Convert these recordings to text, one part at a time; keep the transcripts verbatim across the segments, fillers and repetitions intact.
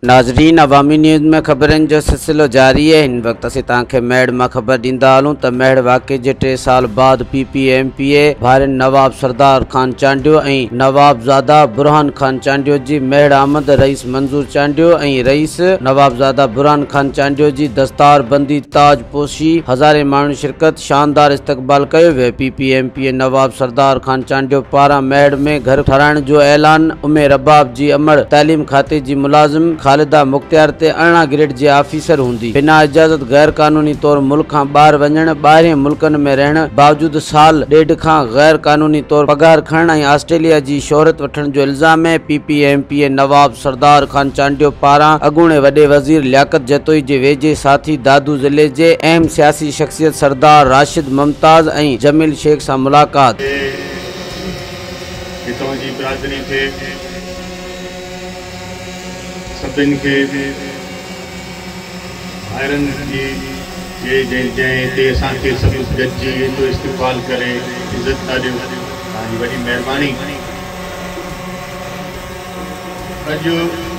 नाज़रीन, अवामी न्यूज़ में ख़बरनि जो सिलसिलो जारी है। हिन वक्त असीं तव्हांखे मेड़ मां ख़बर ॾींदा हलूं त मेड़ वाक़े जे टे साल बाद P P M P A भारियुनि नवाब सरदार ख़ान चांडियो ऐं नवाबज़ादा बुरहान ख़ान चांडियो जी मेड़ आमद रईस मंज़ूर चांडियो ऐं रईस नवाबज़ादा बुरहान ख़ान चांडियो जी दस्तार बंदी ताज पोशी हज़ारे माण्हुनि शिरकत शानदार इस्तक़बाल कयो वियो। P P M P A नवाब सरदार ख़ान चांडियो पारां मेड़ में घर ठाराइण जो ऐलान। उमेर अबाब जी अमर तालीम खाते जी मुलाज़िम ख़ालिदा मुख्तियार ते अरिड़हं ग्रेड जे ऑफिसर हूंदी। बिना इजाज़त गैर कानूनी तौर मुल्क खां ॿाहिरि वञण, ॿाहिरें मुल्कनि में रहण बावजूद साल ॾेढ खां गैर कानूनी तौर पगार खणण ऐं ऑस्ट्रेलिया जी शोहरत वठण जो इल्ज़ाम है। P P M P A नवाब सरदार ख़ान चांडियो पारां अॻूणे वॾे वज़ीर लियाकत जतोई जे वेझे साथी दादू ज़िले जे अहम सियासी शख़्सियत सरदार राशिद मुमताज़ ऐं जमील शेख सां मुलाक़ात। सभिनि खे भाइरनि जी जे जंहिं ते असांखे सभु गॾिजी एतिरो इस्तक़बाल करे इज़त था ॾियो, तव्हांजी वॾी महिरबानी। अॼु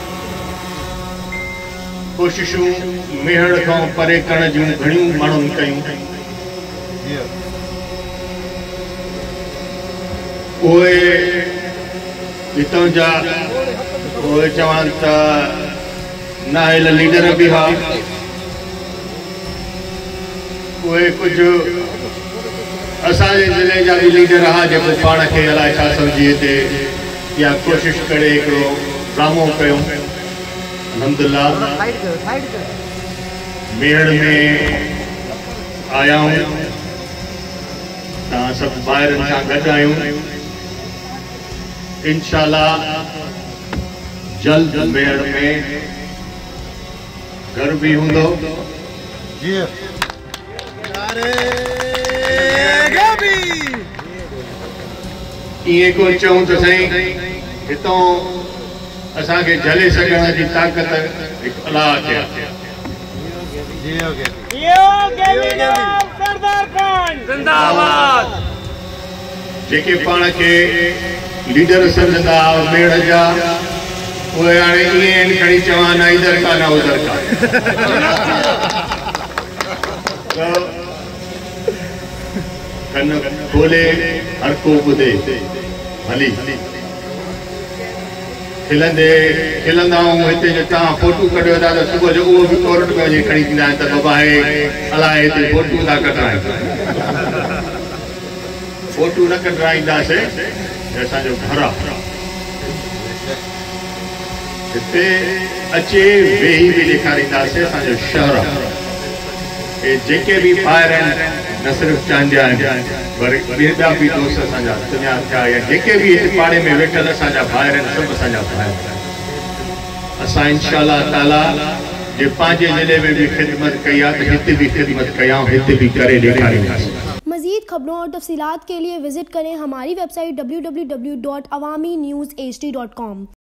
कोशिशूं मेहड़ खां परे करण जूं घणियूं माण्हुनि कयूं। उहे हितां जा उहे चवनि त नाहिल लीडर बि हुआ, उहे कुझु असांजे ज़िले जा बि लीडर हुआ जेको पाण खे अलाए छा सम्झी हिते या कोशिशि करे हिकिड़ो ड्रामो कयूं। अलहमदुलिल्लाह मेहड़ में आया आहियूं, तव्हां सभु ॿाहिरनि सां गॾु आहियूं। इंशाअल्लाह जल्द मेड़ में घर भी हूंदो। इएं को चऊं त साईं हितों असांखे झले सघण जी ताक़त हिकु अलाह खे आहे। जेके पाण खे लीडर सम्झंदा मेड़ जा, उहे हाणे ईअं आहिनि खणी चवां न इधर का न उधर का। कन खोले हर को ॿुधे हली खिलंदे खिलंदा आहियूं। हिते जो तव्हां फोटू कढियो था त सुबुह जो उहो बि कोर्ट में वञी खणी ॾींदा आहिनि त बाबा हे अलाए हिते फोटू था कढाइनि। फोटू न कढाईंदासीं, असांजो घर आहे। हिते अचे वेही बि ॾेखारींदासीं असांजो शहर आहे। जेके बि ॿाहिरि आहिनि, न सिर्फ़ु चांडिया आहिनि पर ॿिया बि दोस्त असांजा सुञा थिया या जेके बि हिते पाड़े में वेठल असांजा ॿाहिरि आहिनि, सभु असांजा ॿाहिरि। असां इंशाअल्लाह ताला जे पंहिंजे ज़िले में भी ख़िदमत कई आहे त हिते भी ख़िदमत कयां, हिते भी करे ॾेखारींदासीं। मज़ीद खबरों और तफसीलात के लिए विजिट करें हमारी website W W W dot Awami news H D dot com.